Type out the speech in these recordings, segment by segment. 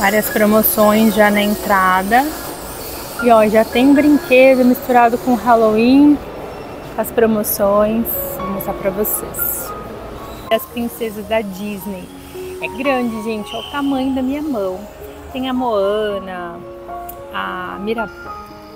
Várias promoções já na entrada. E ó, já tem brinquedo misturado com Halloween. As promoções, vou mostrar pra vocês. As princesas da Disney. É grande, gente, olha o tamanho da minha mão. Tem a Moana, a Mirabel,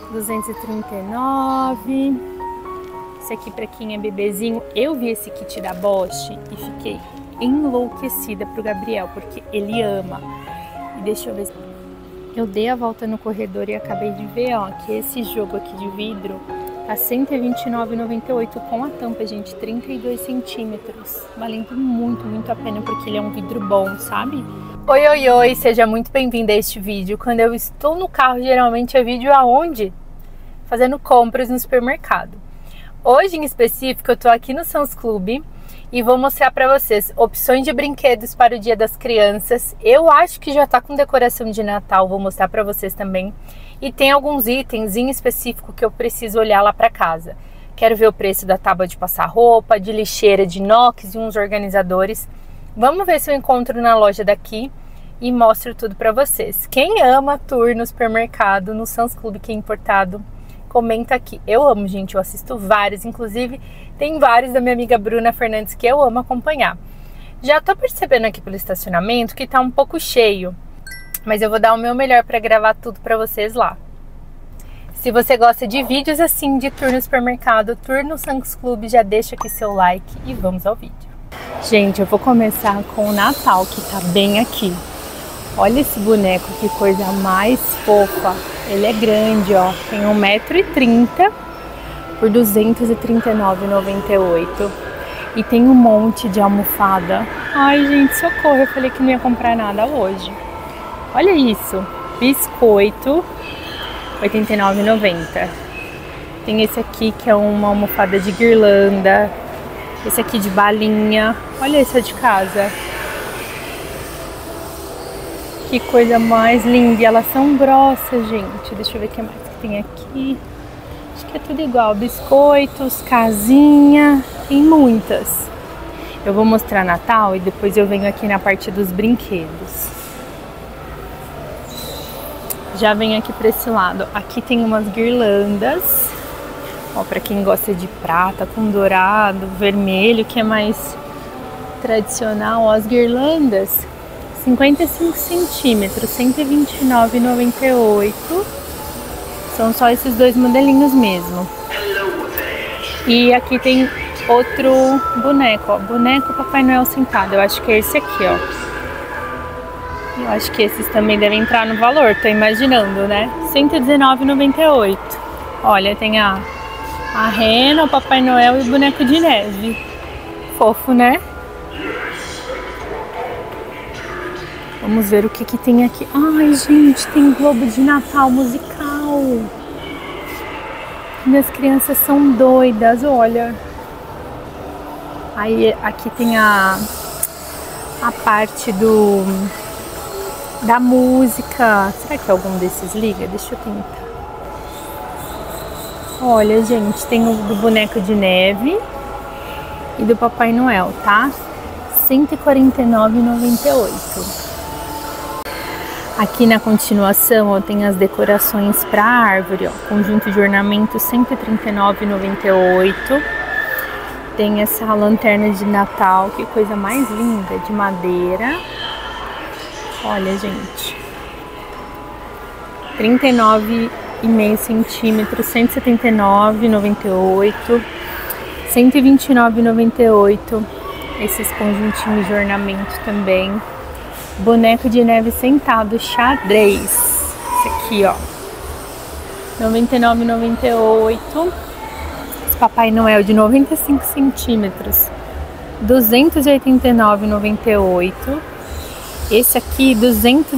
239. Esse aqui pra quem é bebezinho. Eu vi esse kit da Bosch e fiquei enlouquecida pro Gabriel, porque ele ama. E deixa eu ver. Eu dei a volta no corredor e acabei de ver, ó, que esse jogo aqui de vidro tá R$ 129,98 com a tampa, gente, 32 centímetros. Valendo muito, muito a pena, porque ele é um vidro bom, sabe? Oi, oi, oi, seja muito bem-vindo a este vídeo. Quando eu estou no carro, geralmente é vídeo aonde? Fazendo compras no supermercado. Hoje, em específico, eu tô aqui no Sam's Club e vou mostrar para vocês opções de brinquedos para o Dia das Crianças. Eu acho que já tá com decoração de Natal, vou mostrar para vocês também. E tem alguns itens em específico que eu preciso olhar lá para casa. Quero ver o preço da tábua de passar roupa, de lixeira de inox e uns organizadores. Vamos ver se eu encontro na loja daqui e mostro tudo para vocês. Quem ama tour no supermercado, no Sam's Club que é importado, comenta aqui. Eu amo, gente, eu assisto vários, inclusive tem vários da minha amiga Bruna Fernandes que eu amo acompanhar. Já tô percebendo aqui pelo estacionamento que tá um pouco cheio, mas eu vou dar o meu melhor para gravar tudo para vocês lá. Se você gosta de vídeos assim, de tour no supermercado, tour no Sam's Club, já deixa aqui seu like e vamos ao vídeo. Gente, eu vou começar com o Natal, que tá bem aqui. Olha esse boneco, que coisa mais fofa. Ele é grande, ó. Tem 1,30 m por R$ 239,98. E tem um monte de almofada. Ai, gente, socorro. Eu falei que não ia comprar nada hoje. Olha isso. Biscoito, R$ 89,90. Tem esse aqui que é uma almofada de guirlanda. Esse aqui de balinha. Olha esse de casa. Que coisa mais linda. E elas são grossas, gente. Deixa eu ver o que mais que tem aqui. Acho que é tudo igual. Biscoitos, casinha. Tem muitas. Eu vou mostrar Natal e depois eu venho aqui na parte dos brinquedos. Já venho aqui para esse lado. Aqui tem umas guirlandas. Ó, para quem gosta de prata com dourado, vermelho, que é mais tradicional. Ó, as guirlandas. 55 centímetros, R$ 129,98. São só esses dois modelinhos mesmo. E aqui tem outro boneco, ó. Boneco Papai Noel sentado. Eu acho que é esse aqui, ó. Eu acho que esses também devem entrar no valor, tô imaginando, né? R$ 119,98. Olha, tem a rena, o Papai Noel e o boneco de neve. Fofo, né? Vamos ver o que que tem aqui. Ai, gente, tem globo de Natal musical. Minhas crianças são doidas, olha. Aí aqui tem a parte da música. Será que algum desses liga? Deixa eu tentar. Olha, gente, tem o do boneco de neve e do Papai Noel, tá? R$ 149,98. Aqui na continuação, ó, tem as decorações para árvore, ó, conjunto de ornamento R$ 139,98. Tem essa lanterna de Natal, que coisa mais linda, de madeira. Olha, gente. 39,5 centímetros, R$ 179,98. R$ 129,98. Esses conjuntinhos de ornamento também. Boneco de neve sentado, xadrez. Esse aqui, ó. R$ 99,98. Esse Papai Noel de 95 centímetros. R$ 289,98. Esse aqui, R$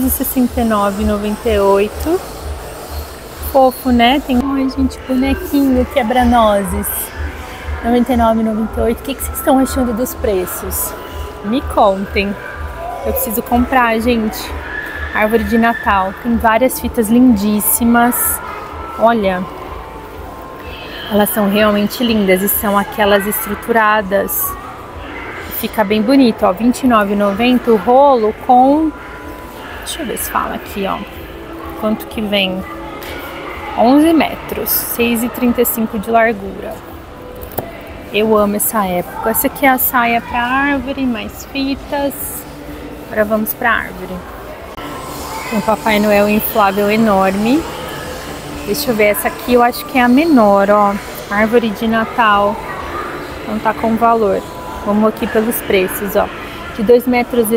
269,98. Fofo, né? Tem, ai, gente, bonequinho quebra-nozes. R$ 99,98. O que vocês estão achando dos preços? Me contem. Eu preciso comprar, gente. Árvore de Natal. Tem várias fitas lindíssimas. Olha. Elas são realmente lindas. E são aquelas estruturadas. Fica bem bonito, ó. R$ 29,90 o rolo com Deixa eu ver se fala aqui, ó. Quanto que vem? 11 metros, 6,35 de largura. Eu amo essa época. Essa aqui é a saia pra árvore, mais fitas. Agora vamos pra árvore. Tem um Papai Noel inflável enorme. Deixa eu ver, essa aqui eu acho que é a menor, ó. Árvore de Natal. Não tá com valor. Vamos aqui pelos preços, ó. De 2,10 metros,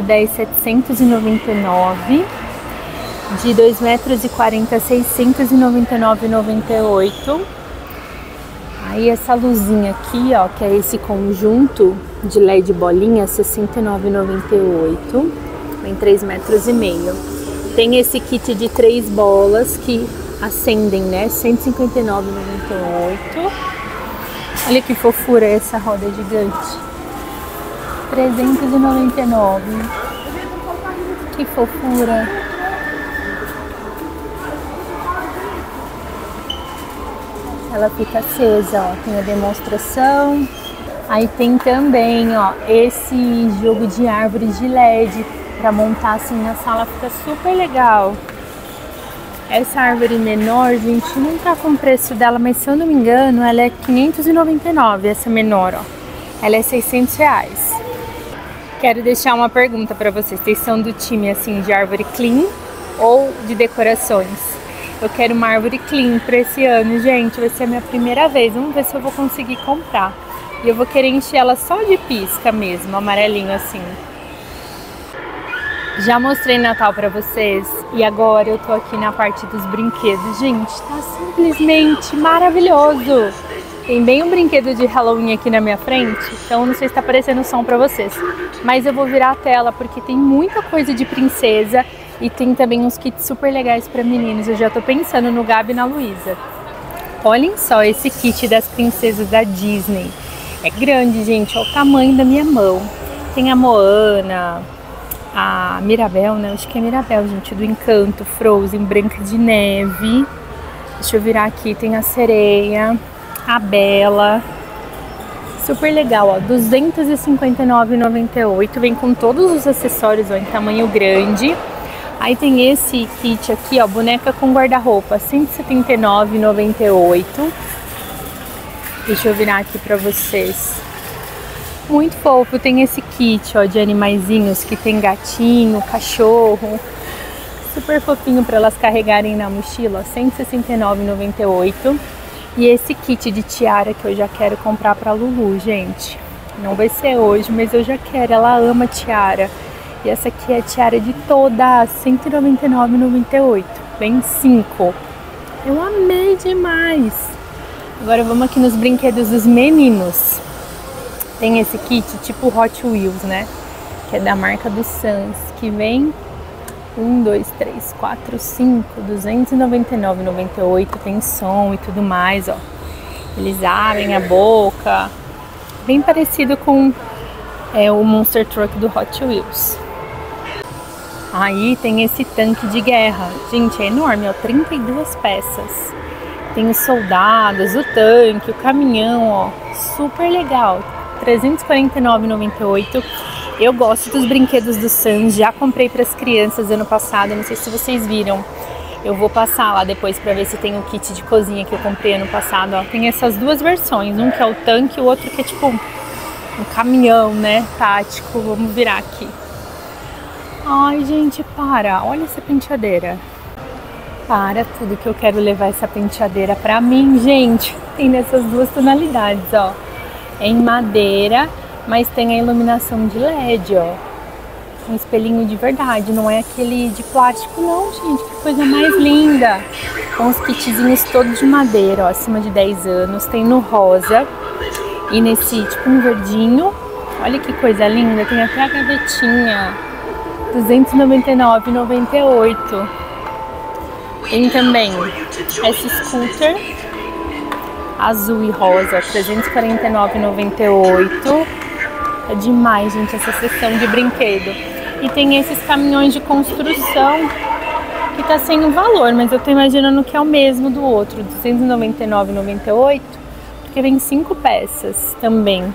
799. De 2,40 metros, 699,98. Aí essa luzinha aqui, ó, que é esse conjunto de LED bolinha, 69,98. Vem 3,5 metros. Tem esse kit de 3 bolas que acendem, né? 159,98. Olha que fofura essa roda gigante. 399. Que fofura. Ela fica acesa, ó. Tem a demonstração. Aí tem também, ó, esse jogo de árvores de LED para montar assim na sala, fica super legal. Essa árvore menor, gente, não tá com o preço dela, mas se eu não me engano, ela é 599, essa menor, ó. Ela é 600 reais. Quero deixar uma pergunta para vocês. Vocês são do time, assim, de árvore clean ou de decorações? Eu quero uma árvore clean para esse ano, gente. Vai ser a minha primeira vez. Vamos ver se eu vou conseguir comprar. E eu vou querer encher ela só de pisca mesmo, amarelinho assim. Já mostrei Natal pra vocês e agora eu tô aqui na parte dos brinquedos. Gente, tá simplesmente maravilhoso. Tem bem um brinquedo de Halloween aqui na minha frente, então não sei se tá aparecendo som pra vocês. Mas eu vou virar a tela porque tem muita coisa de princesa e tem também uns kits super legais pra meninos. Eu já tô pensando no Gabi e na Luísa. Olhem só esse kit das princesas da Disney. É grande, gente, olha o tamanho da minha mão. Tem a Moana, a Mirabel, né? Acho que é Mirabel, gente, do Encanto, Frozen, Branca de Neve. Deixa eu virar aqui, tem a Sereia, a Bela. Super legal, ó, R$ 259,98. Vem com todos os acessórios, ó, em tamanho grande. Aí tem esse kit aqui, ó, boneca com guarda-roupa, R$ 179,98. Deixa eu virar aqui pra vocês. Muito fofo, tem esse kit, ó, de animaizinhos que tem gatinho, cachorro. Super fofinho para elas carregarem na mochila, R$ 169,98. E esse kit de tiara que eu já quero comprar pra Lulu, gente. Não vai ser hoje, mas eu já quero, ela ama tiara. E essa aqui é a tiara de todas, R$ 199,98. Vem 5. Eu amei demais. Agora vamos aqui nos brinquedos dos meninos. Tem esse kit tipo Hot Wheels, né? Que é da marca do Sans, que vem 1, 2, 3, 4, 5, R$ 299,98. Tem som e tudo mais, ó. Eles abrem a boca. Bem parecido com o Monster Truck do Hot Wheels. Aí tem esse tanque de guerra. Gente, é enorme, ó. 32 peças. Tem os soldados, o tanque, o caminhão, ó. Super legal. R$ 349,98. Eu gosto dos brinquedos do Sans. Já comprei para as crianças ano passado. Não sei se vocês viram. Eu vou passar lá depois para ver se tem o kit de cozinha que eu comprei ano passado, ó. Tem essas duas versões. Um que é o tanque e o outro que é tipo um caminhão, né? Tático. Vamos virar aqui. Ai, gente, para. Olha essa penteadeira. Para tudo que eu quero levar essa penteadeira pra mim, gente. Tem nessas duas tonalidades, ó. É em madeira, mas tem a iluminação de LED, ó. Um espelhinho de verdade, não é aquele de plástico, não, gente. Que coisa mais linda. Com os kitzinhos todos de madeira, ó, acima de 10 anos. Tem no rosa e nesse, tipo, um verdinho. Olha que coisa linda. Tem até a gavetinha. R$ 299,98. Tem também esse scooter azul e rosa, R$ 349,98. É demais, gente, essa seção de brinquedo. E tem esses caminhões de construção que tá sem o valor, mas eu tô imaginando que é o mesmo do outro, R$ 299,98, porque vem 5 peças também.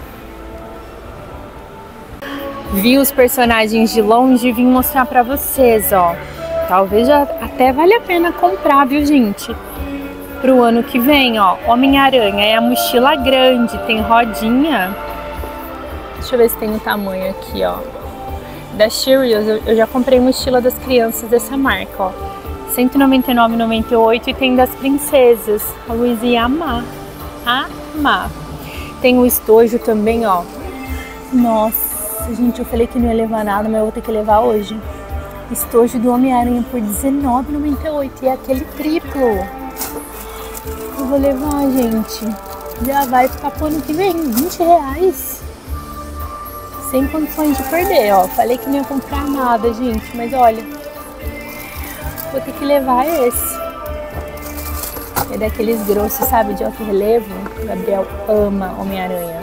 Vi os personagens de longe e vim mostrar pra vocês, ó. talvez já até vale a pena comprar, viu, gente? Pro ano que vem, ó, Homem-Aranha é a mochila grande, tem rodinha. Deixa eu ver se tem o tamanho aqui, ó. Da Cheerios, eu já comprei mochila das crianças dessa marca, ó. R$199,98 e tem das princesas. A Luísa ia amar. Amar. Tem o estojo também, ó. Nossa, gente, eu falei que não ia levar nada, mas eu vou ter que levar hoje. Estojo do Homem-Aranha por R$19,98 e é aquele triplo. Eu vou levar, gente. Já vai ficar pro ano que vem, R$20. Sem condições de perder, ó. Falei que não ia comprar nada, gente, mas olha, vou ter que levar esse. É daqueles grossos, sabe, de alto relevo. O Gabriel ama Homem-Aranha.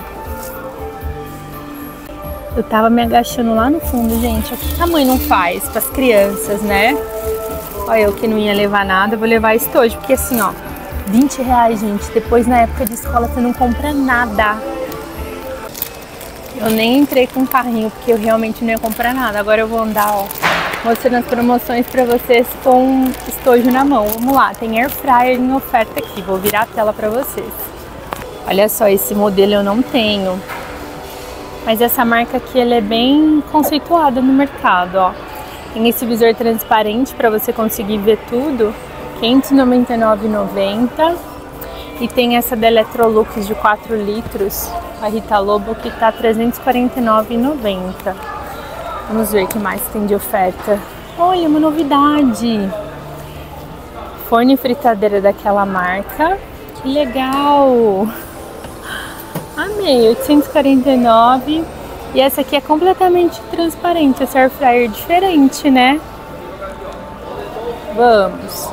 Eu tava me agachando lá no fundo, gente. Que tamanho não faz pras crianças, né? Olha, eu que não ia levar nada, eu vou levar estojo. Porque assim, ó, R$20, gente. Depois, na época de escola, você não compra nada. Eu nem entrei com carrinho, porque eu realmente não ia comprar nada. Agora eu vou andar, ó, mostrando as promoções pra vocês com estojo na mão. Vamos lá, tem Air Fryer em oferta aqui. Vou virar a tela pra vocês. Olha só, esse modelo eu não tenho. Mas essa marca aqui, ela é bem conceituada no mercado, ó. Tem esse visor transparente para você conseguir ver tudo, R$599,90. E tem essa da Electrolux de 4 litros, a Rita Lobo, que tá R$349,90. Vamos ver o que mais tem de oferta. Olha, uma novidade! Forno e fritadeira daquela marca. Que legal! Amei, R$849. E essa aqui é completamente transparente, essa air fryer diferente, né? Vamos.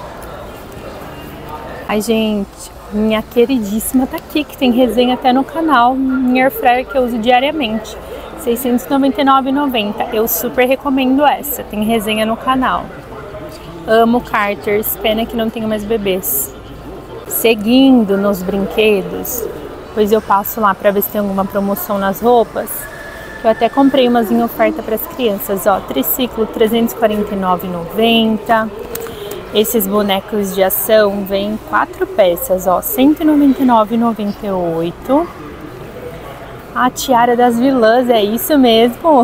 Ai, gente, minha queridíssima tá aqui, que tem resenha até no canal. Minha air fryer que eu uso diariamente, R$699,90. Eu super recomendo essa, tem resenha no canal. Amo Carters, pena que não tenho mais bebês. Seguindo nos brinquedos, pois eu passo lá pra ver se tem alguma promoção nas roupas. Eu até comprei umas em oferta para as crianças, ó, triciclo R$349,90. Esses bonecos de ação vêm 4 peças, ó, R$199,98. A tiara das vilãs, é isso mesmo?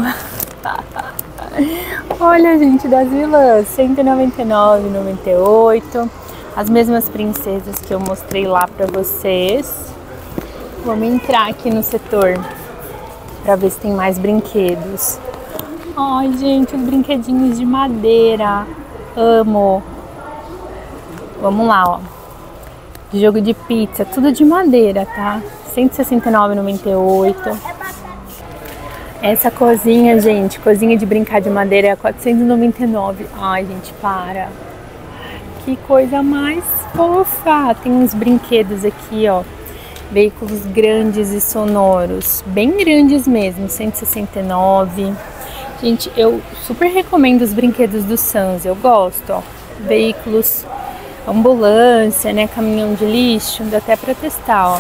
Olha, gente, das vilãs, R$199,98. As mesmas princesas que eu mostrei lá para vocês. Vamos entrar aqui no setor para ver se tem mais brinquedos. Ai, gente, os brinquedinhos de madeira. Amo. Vamos lá, ó. Jogo de pizza, tudo de madeira, tá? R$169,98. Essa cozinha, gente, cozinha de brincar de madeira é R$499. Ai, gente, para. Que coisa mais fofa. Tem uns brinquedos aqui, ó. Veículos grandes e sonoros, bem grandes mesmo, R$169. Gente, eu super recomendo os brinquedos do Sans, eu gosto, ó. Veículos, ambulância, né, caminhão de lixo, dá até pra testar, ó.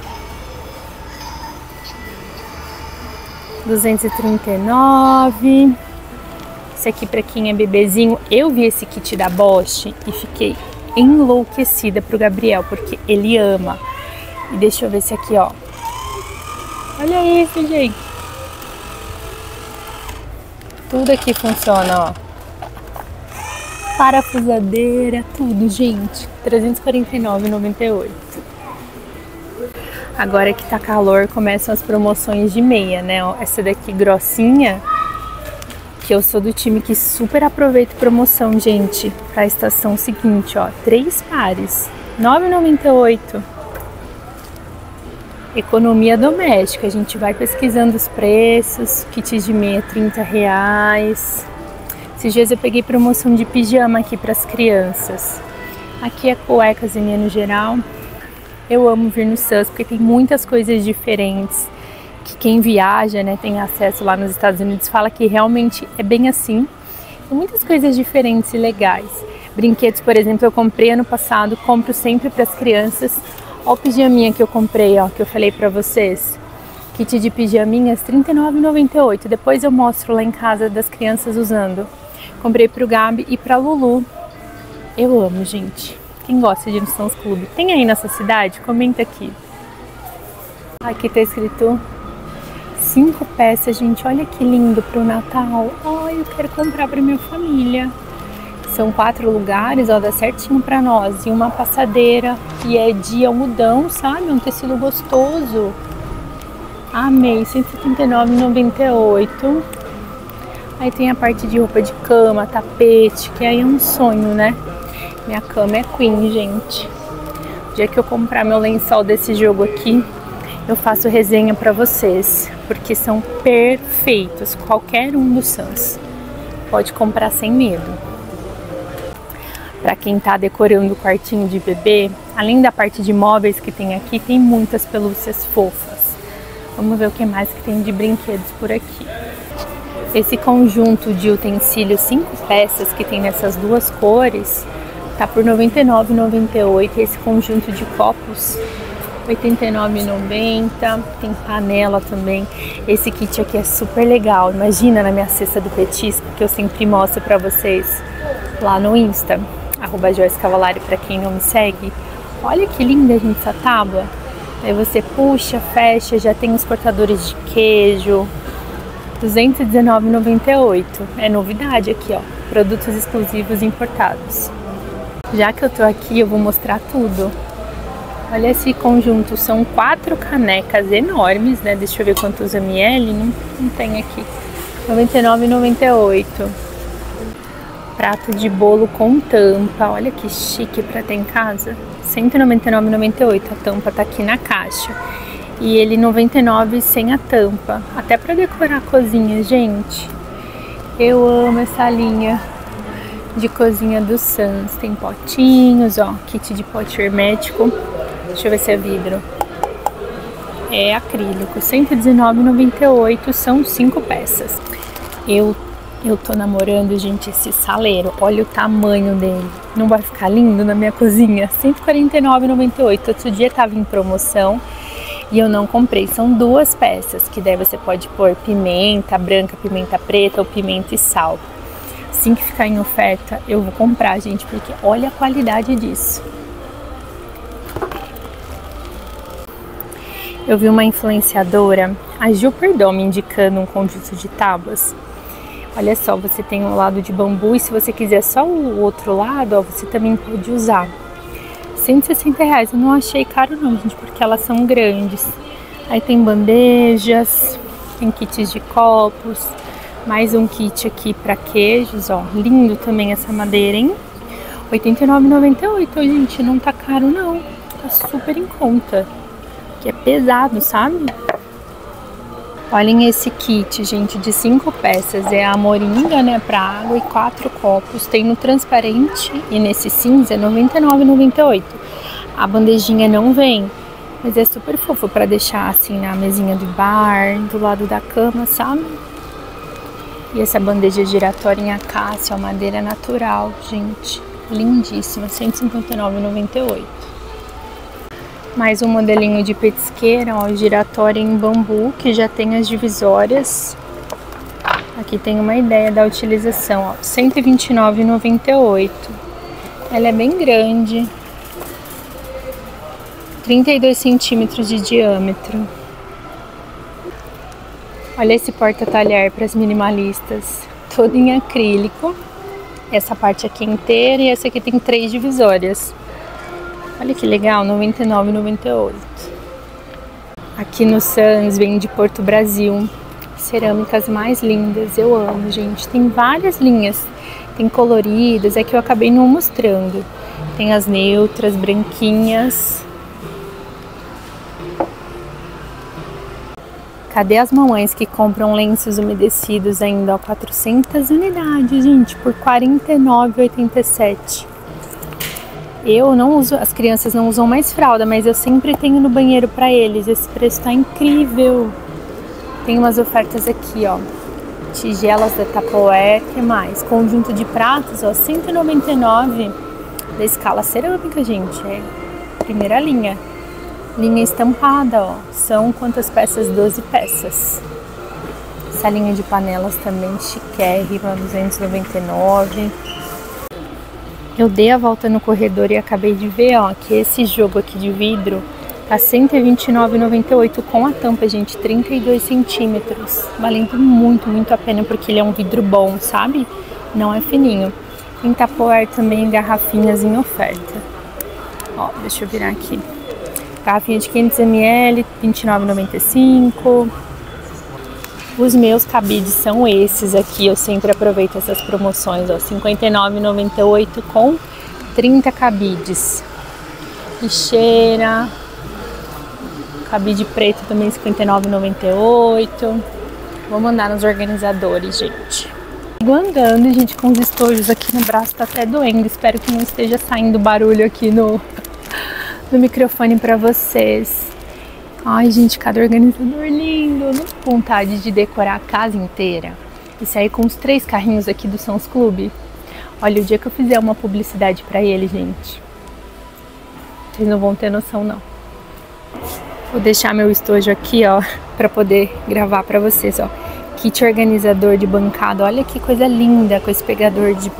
R$239. Esse aqui pra quem é bebezinho, eu vi esse kit da Bosch e fiquei enlouquecida pro Gabriel, porque ele ama. E deixa eu ver esse aqui, ó. Olha isso, gente. Tudo aqui funciona, ó. Parafusadeira, tudo, gente. R$349,98. Agora que tá calor, começam as promoções de meia, né? Essa daqui grossinha, que eu sou do time que super aproveita promoção, gente. Pra estação seguinte, ó. 3 pares, R$9,98. Economia doméstica, a gente vai pesquisando os preços, kit de meia R$30. Esses dias eu peguei promoção de pijama aqui para as crianças. Aqui é cuecas e meia no geral. Eu amo vir no Sans porque tem muitas coisas diferentes, que quem viaja, né, tem acesso lá nos Estados Unidos, fala que realmente é bem assim. Tem muitas coisas diferentes e legais. Brinquedos, por exemplo, eu comprei ano passado, compro sempre para as crianças. Olha o pijaminha que eu comprei, ó, que eu falei pra vocês. Kit de pijaminhas, R$39,98. Depois eu mostro lá em casa das crianças usando. Comprei pro Gabi e pra Lulu. Eu amo, gente. Quem gosta de ir no Sam's Club? Tem aí nessa cidade? Comenta aqui. Aqui tá escrito 5 peças, gente. Olha que lindo pro Natal. Ai, eu quero comprar pra minha família. São 4 lugares, ó, dá certinho pra nós. E uma passadeira. E é de algodão, sabe? Um tecido gostoso. Amei, R$ 179,98. Aí tem a parte de roupa de cama, tapete, que aí é um sonho, né? Minha cama é queen, gente. O dia que eu comprar meu lençol desse jogo aqui, eu faço resenha pra vocês, porque são perfeitos, qualquer um do Sam's. Pode comprar sem medo. Pra quem tá decorando o quartinho de bebê, além da parte de móveis que tem aqui, tem muitas pelúcias fofas. Vamos ver o que mais que tem de brinquedos por aqui. Esse conjunto de utensílios 5 peças que tem nessas duas cores tá por R$ 99,98. Esse conjunto de copos R$ 89,90. Tem panela também. Esse kit aqui é super legal. Imagina na minha cesta do petisco, que eu sempre mostro pra vocês lá no Insta, @JoyceCavalari, pra quem não me segue. Olha que linda, gente, essa tábua. Aí você puxa, fecha, já tem os cortadores de queijo. R$ 219,98. É novidade aqui, ó. Produtos exclusivos importados. Já que eu tô aqui, eu vou mostrar tudo. Olha esse conjunto, são 4 canecas enormes, né? Deixa eu ver quantos ml, não tem aqui. R$ 99,98. Prato de bolo com tampa, olha que chique pra ter em casa. R$ 199,98, a tampa tá aqui na caixa. E ele R$ 99 sem a tampa, até pra decorar a cozinha, gente. Eu amo essa linha de cozinha do Sam's. Tem potinhos, ó, kit de pote hermético. Deixa eu ver se é vidro. É acrílico, R$ 119,98, são 5 peças. Eu tô namorando, gente, esse saleiro. Olha o tamanho dele. Não vai ficar lindo na minha cozinha? R$ 149,98. Outro dia tava em promoção e eu não comprei. São 2 peças, que daí você pode pôr pimenta branca, pimenta preta ou pimenta e sal. Assim que ficar em oferta, eu vou comprar, gente, porque olha a qualidade disso. Eu vi uma influenciadora, a Ju Perdomo, indicando um conjunto de tábuas. Olha só, você tem um lado de bambu e se você quiser só o outro lado, ó, você também pode usar. R$ 160,00, eu não achei caro não, gente, porque elas são grandes. Aí tem bandejas, tem kits de copos, mais um kit aqui para queijos, ó. Lindo também essa madeira, hein? R$ 89,98, gente, não tá caro não, tá super em conta. Que é pesado, sabe? Olhem esse kit, gente, de 5 peças. É a moringa, né, pra água e 4 copos. Tem no transparente e nesse cinza R$ 99,98. A bandejinha não vem, mas é super fofo pra deixar assim na mesinha do bar, do lado da cama, sabe? E essa bandeja giratória em acácia, madeira natural, gente. Lindíssima, R$ 159,98. Mais um modelinho de petisqueira, ó, giratória em bambu, que já tem as divisórias. Aqui tem uma ideia da utilização, ó, R$ 129,98. Ela é bem grande, 32 centímetros de diâmetro. Olha esse porta-talher para as minimalistas, todo em acrílico. Essa parte aqui inteira e essa aqui tem 3 divisórias. Olha que legal, R$ 99,98. Aqui no Sam's vende Porto Brasil. Cerâmicas mais lindas, eu amo, gente. Tem várias linhas. Tem coloridas, é que eu acabei não mostrando. Tem as neutras, branquinhas. Cadê as mamães que compram lenços umedecidos ainda? Ó, 400 unidades, gente, por R$ 49,87. Eu não uso, as crianças não usam mais fralda, mas eu sempre tenho no banheiro pra eles. Esse preço tá incrível. Tem umas ofertas aqui, ó. Tigelas da Tupperware, que mais? Conjunto de pratos, ó, R$ 199 da escala cerâmica, gente. É primeira linha. Linha estampada, ó. São quantas peças? 12 peças. R$ Essa linha de panelas também chiquérrima, 299. Eu dei a volta no corredor e acabei de ver, ó, que esse jogo aqui de vidro tá R$ 129,98 com a tampa, gente, 32 centímetros. Valendo muito, muito a pena, porque ele é um vidro bom, sabe? Não é fininho. Tem Tupperware também, garrafinhas em oferta. Ó, deixa eu virar aqui. Garrafinha de 500 ml, R$ 29,95. Os meus cabides são esses aqui, eu sempre aproveito essas promoções, ó, R$ 59,98 com 30 cabides. Lixeira, cabide preto também R$ 59,98. Vou mandar nos organizadores, gente. Sigo andando, gente, com os estojos aqui no braço, tá até doendo. Espero que não esteja saindo barulho aqui no microfone pra vocês. Ai, gente, cada organizador lindo. Não tô com vontade de decorar a casa inteira e sair com os 3 carrinhos aqui do Sam's Club. Olha, o dia que eu fizer uma publicidade pra ele, gente, vocês não vão ter noção, não. Vou deixar meu estojo aqui, ó, pra poder gravar pra vocês, ó. Kit organizador de bancada. Olha que coisa linda, com esse pegador de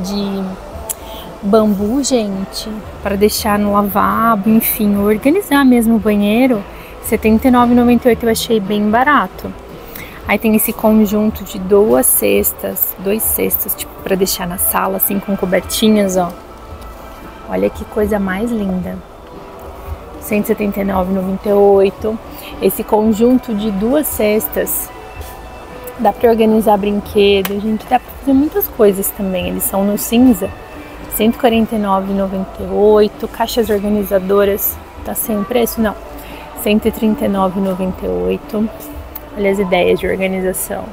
bambu, gente, para deixar no lavabo, enfim, organizar mesmo o banheiro. R$ 79,98 eu achei bem barato. Aí tem esse conjunto de 2 cestas, tipo, para deixar na sala, assim, com cobertinhas, ó. Olha que coisa mais linda. R$ 179,98. Esse conjunto de 2 cestas, dá para organizar brinquedo, gente, dá para fazer muitas coisas também. Eles são no cinza. R$ 149,98. Caixas organizadoras, tá sem preço? Não. R$ 139,98. Olha as ideias de organização.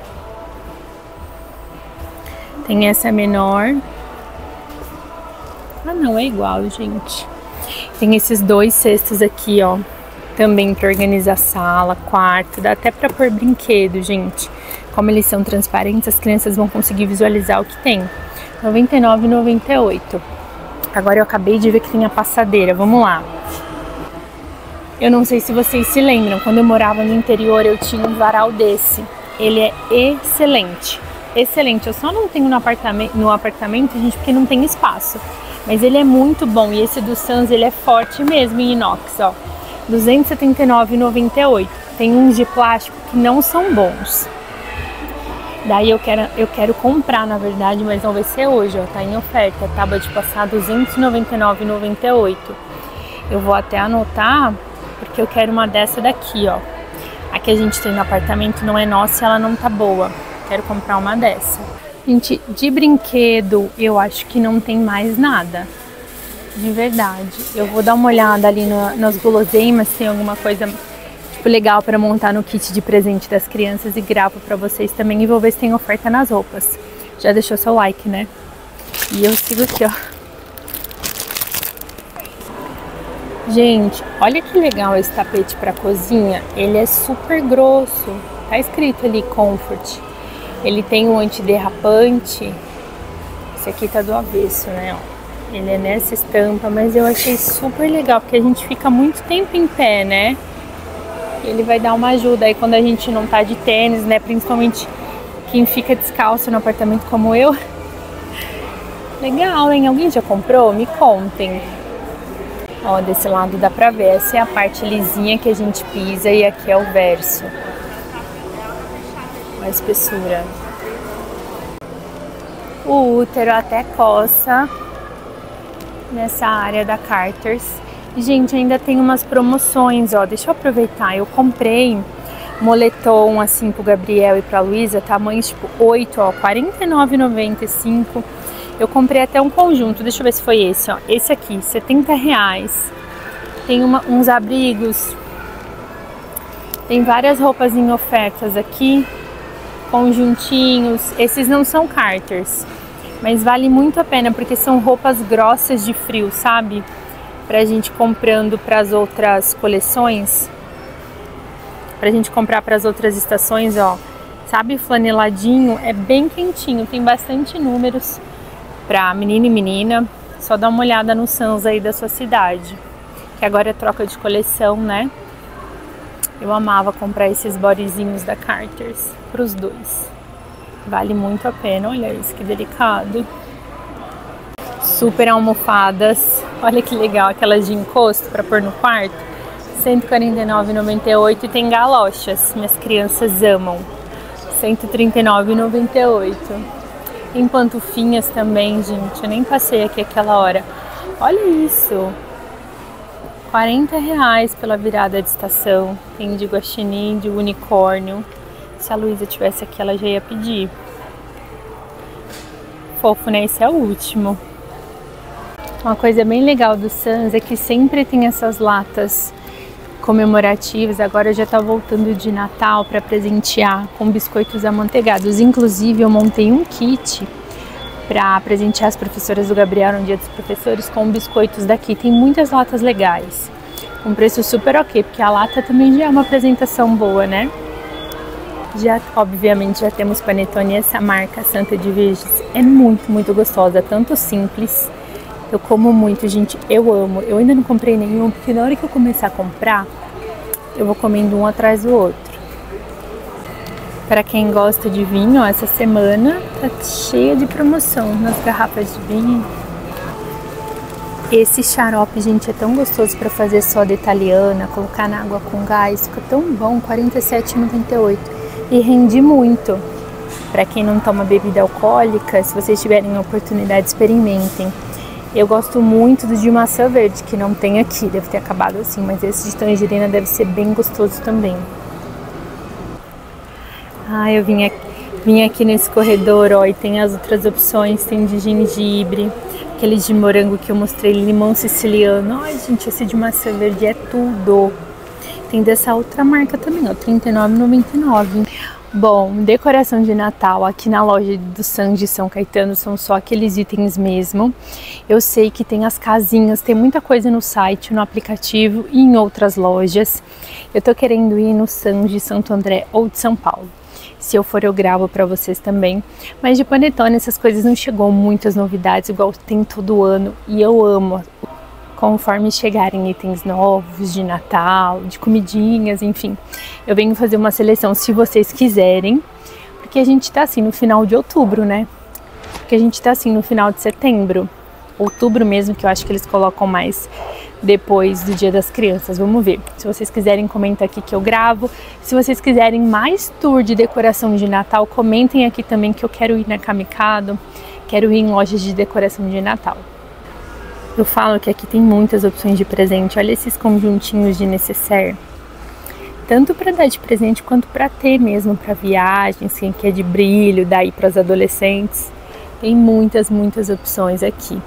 Tem essa menor. Ah, não, é igual, gente. Tem esses 2 cestos aqui, ó. Também para organizar sala, quarto. Dá até para pôr brinquedo, gente. Como eles são transparentes, as crianças vão conseguir visualizar o que tem. R$ 99,98. Agora eu acabei de ver que tem a passadeira. Vamos lá. Eu não sei se vocês se lembram, quando eu morava no interior eu tinha um varal desse. Ele é excelente, excelente. Eu só não tenho no apartamento, gente, porque não tem espaço. Mas ele é muito bom e esse do Sam's, ele é forte mesmo em inox, ó. R$ 279,98. Tem uns de plástico que não são bons. Daí eu quero comprar, na verdade, mas não vai ser hoje, ó. Tá em oferta, tábua de passar R$ 299,98. Eu vou até anotar, porque eu quero uma dessa daqui, ó. A que a gente tem no apartamento não é nossa e ela não tá boa. Quero comprar uma dessa. Gente, de brinquedo, eu acho que não tem mais nada. De verdade. Eu vou dar uma olhada ali nas guloseimas, se tem alguma coisa tipo legal para montar no kit de presente das crianças e gravo pra vocês também. E vou ver se tem oferta nas roupas. Já deixou seu like, né? E eu sigo aqui, ó. Gente, olha que legal esse tapete para cozinha. Ele é super grosso. Tá escrito ali Comfort. Ele tem um antiderrapante. Esse aqui tá do avesso, né? Ó. Ele é nessa estampa, mas eu achei super legal, porque a gente fica muito tempo em pé, né? Ele vai dar uma ajuda aí quando a gente não tá de tênis, né? Principalmente quem fica descalço no apartamento como eu. Legal, hein? Alguém já comprou? Me contem. Ó, desse lado dá pra ver, essa é a parte lisinha que a gente pisa e aqui é o verso. A espessura. O útero até coça nessa área da Carter's. E, gente, ainda tem umas promoções, ó. Deixa eu aproveitar. Eu comprei moletom assim pro Gabriel e pra Luísa, tamanhos tipo 8, ó, R$ 49,95. Eu comprei até um conjunto, deixa eu ver se foi esse, ó. Esse aqui, R$ 70. Tem uns abrigos. Tem várias roupas em ofertas aqui. Conjuntinhos. Esses não são Carter's, mas vale muito a pena, porque são roupas grossas de frio, sabe? Pra gente comprando pras outras coleções. Pra gente comprar pras outras estações, ó. Sabe, flaneladinho, é bem quentinho. Tem bastante números pra menino e menina. Só dá uma olhada no Sam's aí da sua cidade, que agora é troca de coleção, né? Eu amava comprar esses bodyzinhos da Carter's pros dois. Vale muito a pena, olha isso, que delicado. Super almofadas, olha que legal, aquelas de encosto para pôr no quarto. R$ 149,98 e tem galochas, minhas crianças amam. R$ 139,98. Tem pantufinhas também, gente, eu nem passei aqui aquela hora. Olha isso! R$ 40 pela virada de estação. Tem de guaxinim, de unicórnio. Se a Luísa tivesse aqui, ela já ia pedir. Fofo, né? Esse é o último. Uma coisa bem legal do Sam's é que sempre tem essas latas comemorativas. Agora já tá voltando de Natal para presentear com biscoitos amanteigados. Inclusive, eu montei um kit para presentear as professoras do Gabriel no Dia dos Professores com biscoitos daqui. Tem muitas latas legais, com preço super ok, porque a lata também já é uma apresentação boa, né? Já, obviamente, já temos panetone. Essa marca Santa de Virgens é muito gostosa, tanto simples. Eu como muito, gente, eu amo. Eu ainda não comprei nenhum, porque na hora que eu começar a comprar, eu vou comendo um atrás do outro. Para quem gosta de vinho, ó, essa semana tá cheia de promoção nas garrafas de vinho. Esse xarope, gente, é tão gostoso para fazer soda italiana, colocar na água com gás, fica tão bom, R$ 47,98. E rende muito. Para quem não toma bebida alcoólica, se vocês tiverem a oportunidade, experimentem. Eu gosto muito do de maçã verde, que não tem aqui, deve ter acabado assim, mas esse de tangerina deve ser bem gostoso também. Ah, eu vim aqui nesse corredor, ó, e tem as outras opções, tem de gengibre, aquele de morango que eu mostrei, limão siciliano. Ai, gente, esse de maçã verde é tudo. Tem dessa outra marca também, ó, R$ 39,99. Bom, decoração de Natal aqui na loja do Sam's de São Caetano são só aqueles itens mesmo. Eu sei que tem as casinhas, tem muita coisa no site, no aplicativo e em outras lojas. Eu tô querendo ir no Sam's de Santo André ou de São Paulo. Se eu for, eu gravo pra vocês também. Mas de panetone, essas coisas não chegou muitas novidades, igual tem todo ano. E eu amo, conforme chegarem itens novos de Natal, de comidinhas, enfim. Eu venho fazer uma seleção se vocês quiserem. Porque a gente tá assim no final de outubro, né? Porque a gente tá assim no final de setembro. Outubro mesmo, que eu acho que eles colocam mais depois do Dia das Crianças. Vamos ver. Se vocês quiserem, comenta aqui que eu gravo. Se vocês quiserem mais tour de decoração de Natal, comentem aqui também que eu quero ir na Camicado. Quero ir em lojas de decoração de Natal. Eu falo que aqui tem muitas opções de presente. Olha esses conjuntinhos de necessaire. Tanto para dar de presente quanto para ter mesmo para viagens, quem quer de brilho, daí para os adolescentes. Tem muitas opções aqui.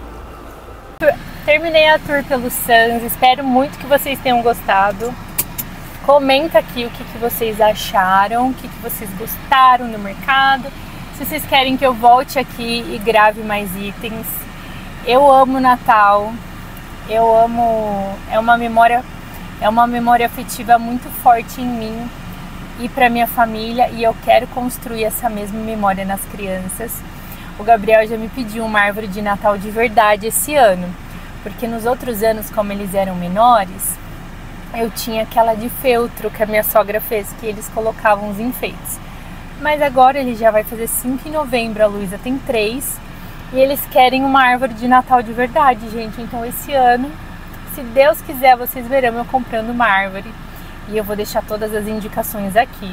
Terminei a tour pelo Sam's, espero muito que vocês tenham gostado. Comenta aqui o que vocês acharam, o que vocês gostaram do mercado. Se vocês querem que eu volte aqui e grave mais itens. Eu amo Natal, eu amo, é uma memória afetiva muito forte em mim e para minha família, e eu quero construir essa mesma memória nas crianças. O Gabriel já me pediu uma árvore de Natal de verdade esse ano, porque nos outros anos, como eles eram menores, eu tinha aquela de feltro que a minha sogra fez, que eles colocavam os enfeites. Mas agora ele já vai fazer 5 em novembro, a Luísa tem 3, e eles querem uma árvore de Natal de verdade, gente. Então esse ano, se Deus quiser, vocês verão eu comprando uma árvore. E eu vou deixar todas as indicações aqui.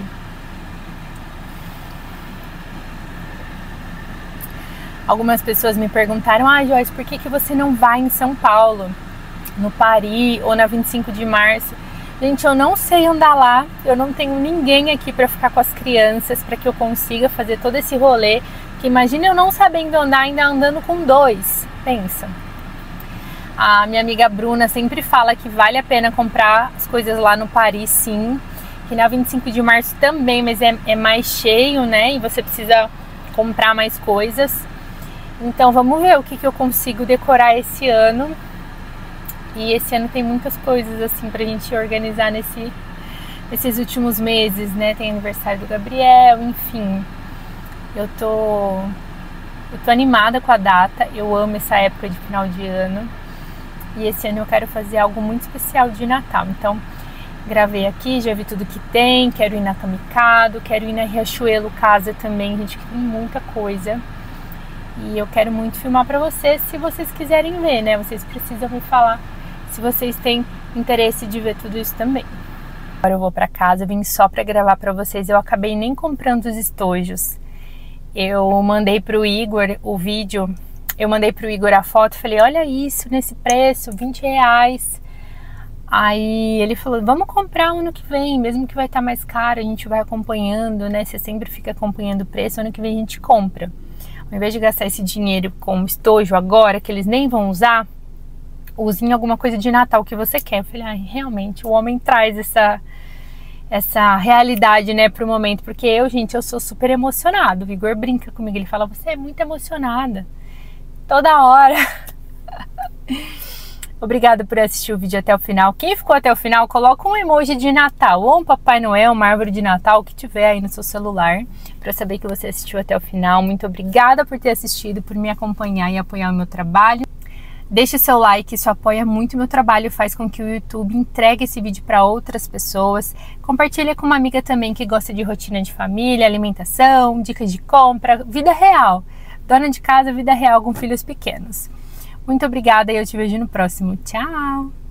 Algumas pessoas me perguntaram: ah, Joyce, por que você não vai em São Paulo, no Paris ou na 25 de março? Gente, eu não sei andar lá, eu não tenho ninguém aqui para ficar com as crianças, para que eu consiga fazer todo esse rolê. Que imagina eu não sabendo andar, ainda andando com 2, pensa. A minha amiga Bruna sempre fala que vale a pena comprar as coisas lá no Paris, sim. Que na 25 de março também, mas é mais cheio, né? E você precisa comprar mais coisas. Então vamos ver o que eu consigo decorar esse ano. E esse ano tem muitas coisas assim pra gente organizar nesses últimos meses, né? Tem aniversário do Gabriel, enfim. Eu tô animada com a data, eu amo essa época de final de ano. E esse ano eu quero fazer algo muito especial de Natal. Então gravei aqui, já vi tudo que tem, quero ir na Kamikado, quero ir na Riachuelo Casa também, gente, que tem muita coisa. E eu quero muito filmar pra vocês, se vocês quiserem ver, né? Vocês precisam me falar se vocês têm interesse de ver tudo isso também. Agora eu vou pra casa, vim só pra gravar pra vocês. Eu acabei nem comprando os estojos. Eu mandei pro Igor o vídeo, eu mandei pro Igor a foto, falei, olha isso, nesse preço, R$20. Aí ele falou, vamos comprar ano que vem, mesmo que vai estar mais caro, a gente vai acompanhando, né? Você sempre fica acompanhando o preço, ano que vem a gente compra. Ao invés de gastar esse dinheiro com estojo agora, que eles nem vão usar, use em alguma coisa de Natal que você quer. Eu falei, realmente, o homem traz essa realidade, né, pro momento. Porque eu sou super emocionado. O Igor brinca comigo, ele fala, você é muito emocionada. Toda hora. Obrigada por assistir o vídeo até o final. Quem ficou até o final, coloca um emoji de Natal, ou um Papai Noel, uma árvore de Natal, o que tiver aí no seu celular, para saber que você assistiu até o final. Muito obrigada por ter assistido, por me acompanhar e apoiar o meu trabalho. Deixe seu like, isso apoia muito o meu trabalho, faz com que o YouTube entregue esse vídeo para outras pessoas. Compartilha com uma amiga também que gosta de rotina de família, alimentação, dicas de compra, vida real. Dona de casa, vida real com filhos pequenos. Muito obrigada e eu te vejo no próximo. Tchau!